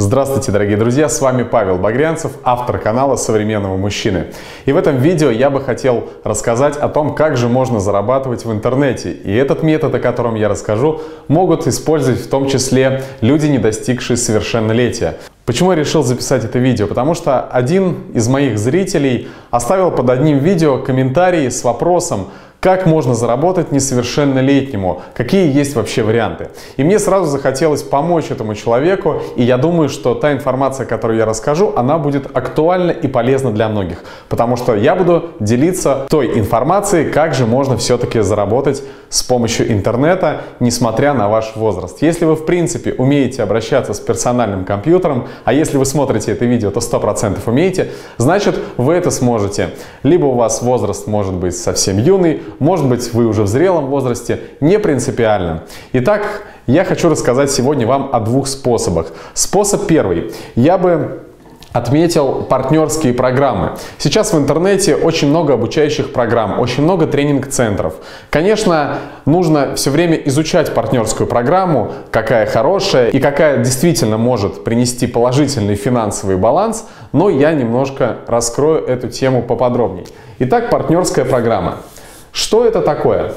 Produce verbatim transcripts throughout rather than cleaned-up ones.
Здравствуйте, дорогие друзья, с вами Павел Багрянцев, автор канала «Современного мужчины». И в этом видео я бы хотел рассказать о том, как же можно зарабатывать в интернете. И этот метод, о котором я расскажу, могут использовать в том числе люди, не достигшие совершеннолетия. Почему я решил записать это видео? Потому что один из моих зрителей оставил под одним видео комментарий с вопросом, как можно заработать несовершеннолетнему, какие есть вообще варианты. И мне сразу захотелось помочь этому человеку, и я думаю, что та информация, которую я расскажу, она будет актуальна и полезна для многих. Потому что я буду делиться той информацией, как же можно все-таки заработать с помощью интернета, несмотря на ваш возраст. Если вы в принципе умеете обращаться с персональным компьютером, а если вы смотрите это видео, то сто процентов умеете, значит вы это сможете. Либо у вас возраст может быть совсем юный, может быть, вы уже в зрелом возрасте, не принципиально. Итак, я хочу рассказать сегодня вам о двух способах. Способ первый. Я бы отметил партнерские программы. Сейчас в интернете очень много обучающих программ, очень много тренинг-центров. Конечно, нужно все время изучать партнерскую программу, какая хорошая и какая действительно может принести положительный финансовый баланс, но я немножко раскрою эту тему поподробнее. Итак, партнерская программа. Что это такое?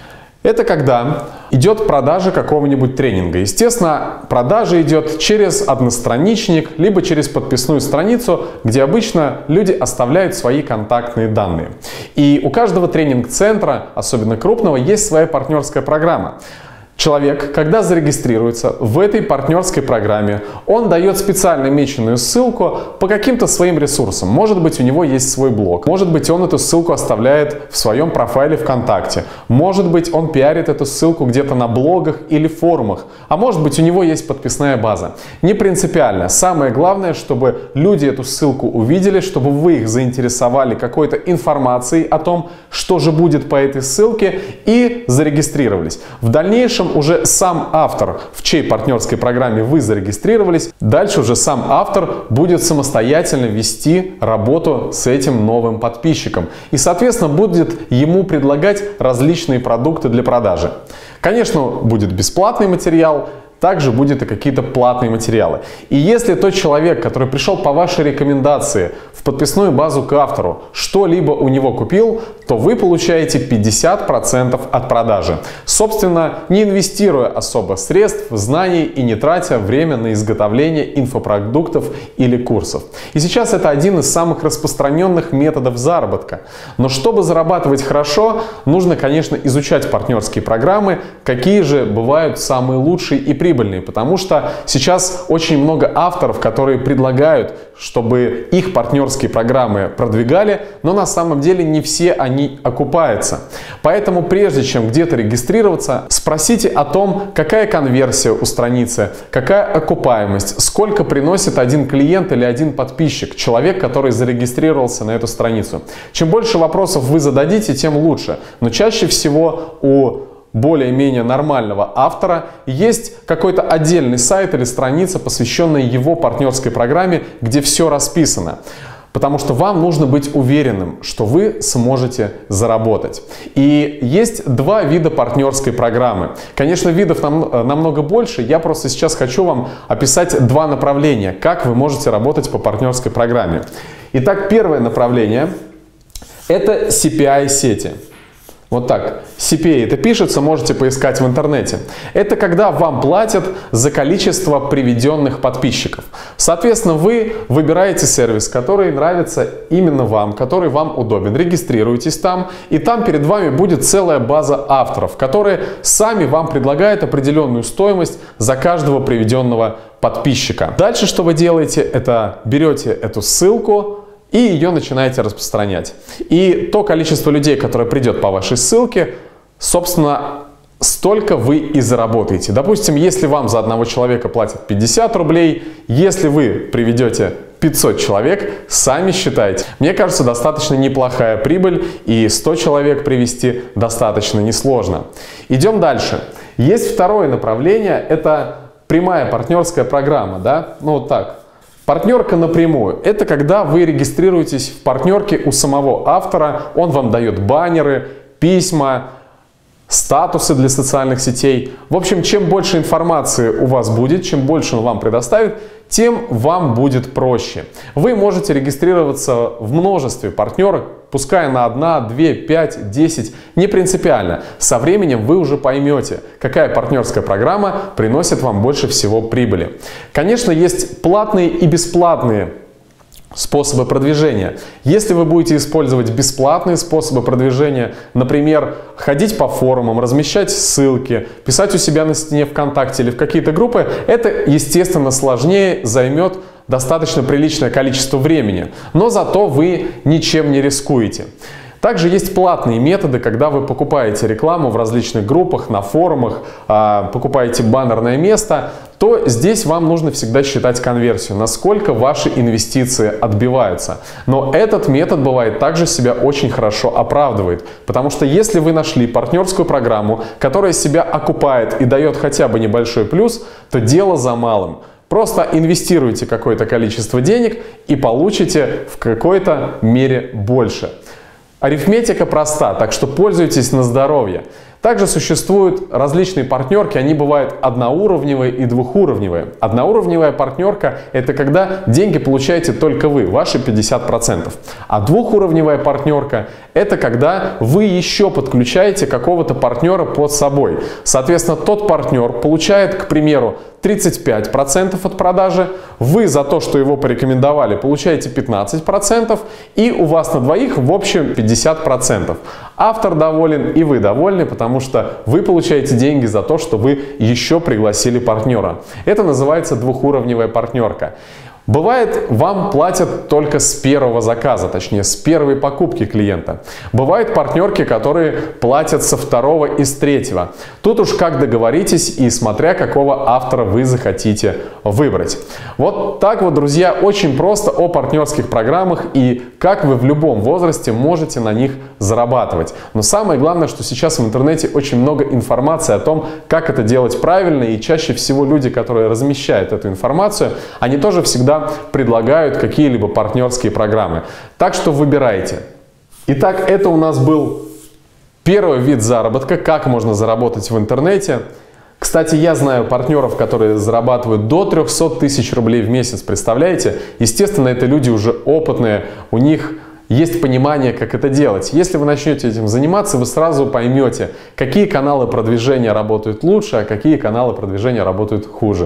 Это когда идет продажа какого-нибудь тренинга. Естественно, продажа идет через одностраничник, либо через подписную страницу, где обычно люди оставляют свои контактные данные. И у каждого тренинг-центра, особенно крупного, есть своя партнерская программа. Человек, когда зарегистрируется в этой партнерской программе, он дает специально меченную ссылку по каким-то своим ресурсам. Может быть, у него есть свой блог, может быть, он эту ссылку оставляет в своем профайле ВКонтакте, может быть, он пиарит эту ссылку где-то на блогах или форумах, а может быть, у него есть подписная база. Не принципиально. Самое главное, чтобы люди эту ссылку увидели, чтобы вы их заинтересовали какой-то информацией о том, что же будет по этой ссылке, и зарегистрировались. В дальнейшем уже сам автор, в чьей партнерской программе вы зарегистрировались, дальше уже сам автор будет самостоятельно вести работу с этим новым подписчиком. И, соответственно, будет ему предлагать различные продукты для продажи. Конечно, будет бесплатный материал, также будут и какие-то платные материалы. И если тот человек, который пришел по вашей рекомендации в подписную базу к автору, что-либо у него купил, то вы получаете пятьдесят процентов от продажи. Собственно, не инвестируя особо средств, знаний и не тратя время на изготовление инфопродуктов или курсов. И сейчас это один из самых распространенных методов заработка. Но чтобы зарабатывать хорошо, нужно, конечно, изучать партнерские программы, какие же бывают самые лучшие и прибыльные. Потому что сейчас очень много авторов, которые предлагают, чтобы их партнерские программы продвигали, но на самом деле не все они окупаются. Поэтому прежде чем где-то регистрироваться, спросите о том, какая конверсия у страницы, какая окупаемость, сколько приносит один клиент или один подписчик, человек, который зарегистрировался на эту страницу. Чем больше вопросов вы зададите, тем лучше. Но чаще всего у более-менее нормального автора есть какой-то отдельный сайт или страница, посвященная его партнерской программе, где все расписано. Потому что вам нужно быть уверенным, что вы сможете заработать. И есть два вида партнерской программы. Конечно, видов нам, намного больше. Я просто сейчас хочу вам описать два направления, как вы можете работать по партнерской программе. Итак, первое направление – это си пи ай-сети. Вот так. си пи эй это пишется, можете поискать в интернете. Это когда вам платят за количество приведенных подписчиков. Соответственно, вы выбираете сервис, который нравится именно вам, который вам удобен. Регистрируетесь там, и там перед вами будет целая база авторов, которые сами вам предлагают определенную стоимость за каждого приведенного подписчика. Дальше что вы делаете? Это берете эту ссылку и ее начинаете распространять. И то количество людей, которое придет по вашей ссылке, собственно, столько вы и заработаете. Допустим, если вам за одного человека платят пятьдесят рублей, если вы приведете пятьсот человек, сами считайте. Мне кажется, достаточно неплохая прибыль, и сто человек привести достаточно несложно. Идем дальше. Есть второе направление, это прямая партнерская программа, да? Ну вот так. Партнерка напрямую – это когда вы регистрируетесь в партнерке у самого автора, он вам дает баннеры, письма, статусы для социальных сетей. В общем, чем больше информации у вас будет, чем больше он вам предоставит, тем вам будет проще. Вы можете регистрироваться в множестве партнеров, пускай на одна, две, пять, десять, не принципиально. Со временем вы уже поймете, какая партнерская программа приносит вам больше всего прибыли. Конечно, есть платные и бесплатные способы продвижения. Если вы будете использовать бесплатные способы продвижения, например, ходить по форумам, размещать ссылки, писать у себя на стене ВКонтакте или в какие-то группы, это, естественно, сложнее, займет достаточно приличное количество времени, но зато вы ничем не рискуете. Также есть платные методы, когда вы покупаете рекламу в различных группах, на форумах, покупаете баннерное место, то здесь вам нужно всегда считать конверсию, насколько ваши инвестиции отбиваются. Но этот метод бывает также себя очень хорошо оправдывает, потому что если вы нашли партнерскую программу, которая себя окупает и дает хотя бы небольшой плюс, то дело за малым. Просто инвестируйте какое-то количество денег и получите в какой-то мере больше. Арифметика проста, так что пользуйтесь на здоровье. Также существуют различные партнерки, они бывают одноуровневые и двухуровневые. Одноуровневая партнерка – это когда деньги получаете только вы, ваши пятьдесят процентов. А двухуровневая партнерка – это когда вы еще подключаете какого-то партнера под собой. Соответственно, тот партнер получает, к примеру, тридцать пять процентов от продажи, вы за то, что его порекомендовали, получаете пятнадцать процентов, и у вас на двоих в общем пятьдесят процентов. Автор доволен и вы довольны, потому что вы получаете деньги за то, что вы еще пригласили партнера. Это называется двухуровневая партнерка. Бывает, вам платят только с первого заказа, точнее с первой покупки клиента. Бывают партнерки, которые платят со второго и с третьего. Тут уж как договоритесь и смотря какого автора вы захотите выбрать. Вот так вот, друзья, очень просто о партнерских программах и как вы в любом возрасте можете на них зарабатывать. Но самое главное, что сейчас в интернете очень много информации о том, как это делать правильно, и чаще всего люди, которые размещают эту информацию, они тоже всегда предлагают какие-либо партнерские программы. Так что выбирайте. Итак, это у нас был первый вид заработка, как можно заработать в интернете. Кстати, я знаю партнеров, которые зарабатывают до трёхсот тысяч рублей в месяц, представляете? Естественно, это люди уже опытные, у них есть понимание, как это делать. Если вы начнете этим заниматься, вы сразу поймете, какие каналы продвижения работают лучше, а какие каналы продвижения работают хуже.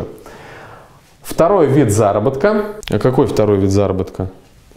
Второй вид заработка. А какой второй вид заработка?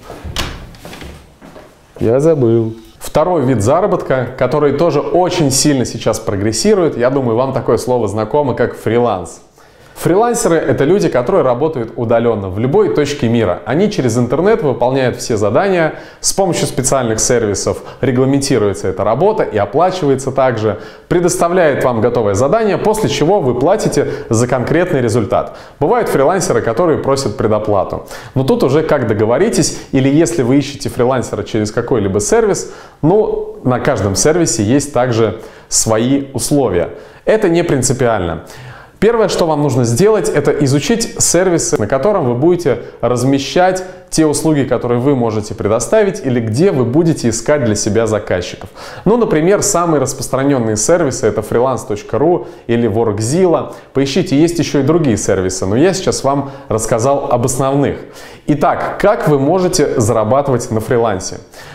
Я забыл. Второй вид заработка, который тоже очень сильно сейчас прогрессирует, я думаю, вам такое слово знакомо, как фриланс. Фрилансеры – это люди, которые работают удаленно в любой точке мира. Они через интернет выполняют все задания, с помощью специальных сервисов регламентируется эта работа и оплачивается также, предоставляет вам готовое задание, после чего вы платите за конкретный результат. Бывают фрилансеры, которые просят предоплату. Но тут уже как договоритесь, или если вы ищете фрилансера через какой-либо сервис, ну, на каждом сервисе есть также свои условия. Это не принципиально. Первое, что вам нужно сделать, это изучить сервисы, на котором вы будете размещать те услуги, которые вы можете предоставить, или где вы будете искать для себя заказчиков. Ну, например, самые распространенные сервисы — это фриланс точка ру или Workzilla. Поищите, есть еще и другие сервисы, но я сейчас вам рассказал об основных. Итак, как вы можете зарабатывать на фрилансе?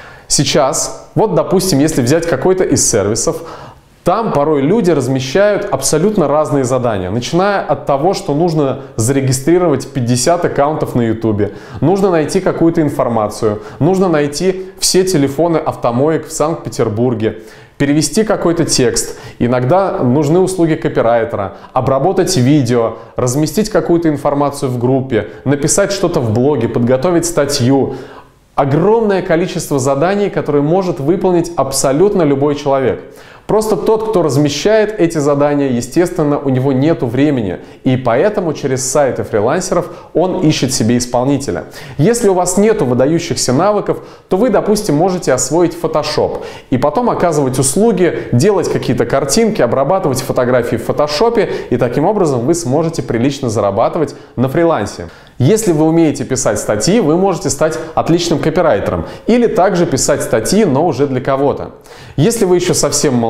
Сейчас, вот, допустим, если взять какой-то из сервисов, там порой люди размещают абсолютно разные задания, начиная от того, что нужно зарегистрировать пятьдесят аккаунтов на ютубе, нужно найти какую-то информацию, нужно найти все телефоны автомоек в Санкт-Петербурге, перевести какой-то текст, иногда нужны услуги копирайтера, обработать видео, разместить какую-то информацию в группе, написать что-то в блоге, подготовить статью. Огромное количество заданий, которые может выполнить абсолютно любой человек. Просто тот, кто размещает эти задания, естественно, у него нет времени, и поэтому через сайты фрилансеров он ищет себе исполнителя. Если у вас нет выдающихся навыков, то вы, допустим, можете освоить Photoshop и потом оказывать услуги, делать какие-то картинки, обрабатывать фотографии в Photoshop, и таким образом вы сможете прилично зарабатывать на фрилансе. Если вы умеете писать статьи, вы можете стать отличным копирайтером или также писать статьи, но уже для кого-то. Если вы еще совсем молодой,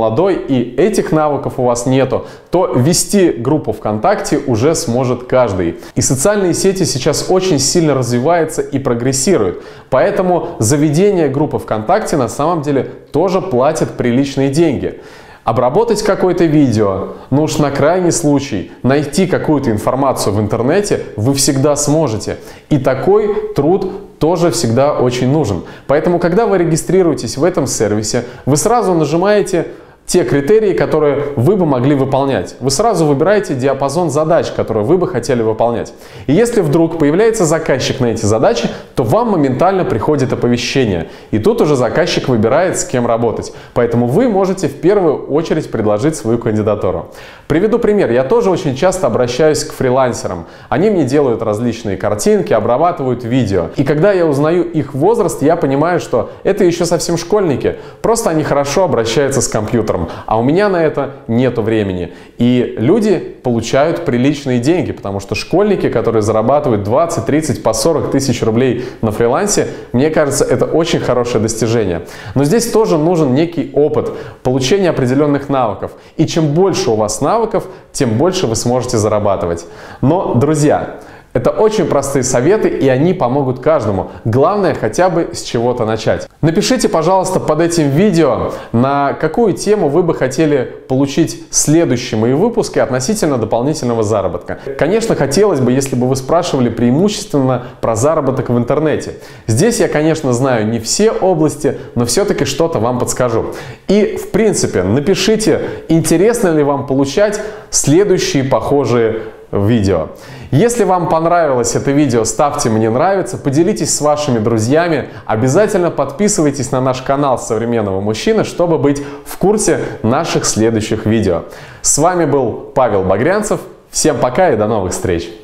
молодой и этих навыков у вас нету, то вести группу ВКонтакте уже сможет каждый. И социальные сети сейчас очень сильно развиваются и прогрессируют. Поэтому заведение группы ВКонтакте на самом деле тоже платит приличные деньги. Обработать какое-то видео, ну уж на крайний случай, найти какую-то информацию в интернете вы всегда сможете. И такой труд тоже всегда очень нужен. Поэтому, когда вы регистрируетесь в этом сервисе, вы сразу нажимаете те критерии, которые вы бы могли выполнять. Вы сразу выбираете диапазон задач, которые вы бы хотели выполнять. И если вдруг появляется заказчик на эти задачи, то вам моментально приходит оповещение. И тут уже заказчик выбирает, с кем работать. Поэтому вы можете в первую очередь предложить свою кандидатуру. Приведу пример. Я тоже очень часто обращаюсь к фрилансерам. Они мне делают различные картинки, обрабатывают видео. И когда я узнаю их возраст, я понимаю, что это еще совсем школьники. Просто они хорошо обращаются с компьютером. А у меня на это нету времени. И люди получают приличные деньги, потому что школьники, которые зарабатывают двадцать, тридцать, по сорок тысяч рублей на фрилансе, мне кажется, это очень хорошее достижение. Но здесь тоже нужен некий опыт, получения определенных навыков. И чем больше у вас навыков, тем больше вы сможете зарабатывать. Но, друзья, это очень простые советы, и они помогут каждому. Главное, хотя бы с чего-то начать. Напишите, пожалуйста, под этим видео, на какую тему вы бы хотели получить следующие мои выпуски относительно дополнительного заработка. Конечно, хотелось бы, если бы вы спрашивали преимущественно про заработок в интернете. Здесь я, конечно, знаю не все области, но все-таки что-то вам подскажу. И, в принципе, напишите, интересно ли вам получать следующие похожие видео. Если вам понравилось это видео, ставьте мне нравится, поделитесь с вашими друзьями, обязательно подписывайтесь на наш канал Современного мужчины, чтобы быть в курсе наших следующих видео. С вами был Павел Багрянцев. Всем пока и до новых встреч!